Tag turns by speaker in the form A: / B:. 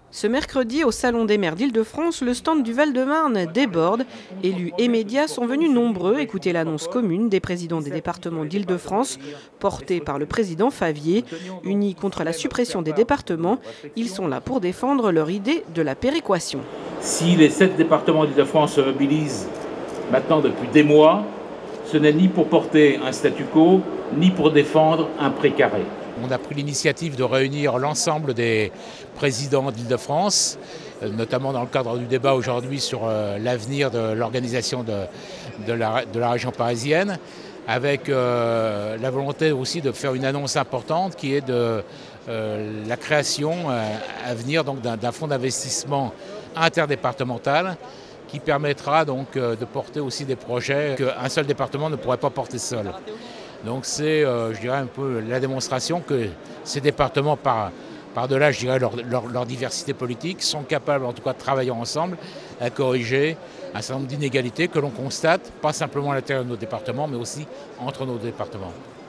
A: Ce mercredi, au Salon des maires d'Île-de-France, le stand du Val-de-Marne déborde. Élus et médias sont venus nombreux écouter l'annonce commune des présidents des départements d'Île-de-France, portée par le président Favier. Unis contre la suppression des départements, ils sont là pour défendre leur idée de la péréquation.
B: Si les 7 départements d'Île-de-France se mobilisent maintenant depuis des mois, ce n'est ni pour porter un statu quo, ni pour défendre un précaré.
C: On a pris l'initiative de réunir l'ensemble des présidents d'Île-de-France, notamment dans le cadre du débat aujourd'hui sur l'avenir de l'organisation de la région parisienne, avec la volonté aussi de faire une annonce importante qui est de la création à venir d'un fonds d'investissement interdépartemental qui permettra donc de porter aussi des projets qu'un seul département ne pourrait pas porter seul. Donc c'est, je dirais, un peu la démonstration que ces départements, par-delà, je dirais, leur diversité politique, sont capables, en tout cas, de travailler ensemble à corriger un certain nombre d'inégalités que l'on constate, pas simplement à l'intérieur de nos départements, mais aussi entre nos départements.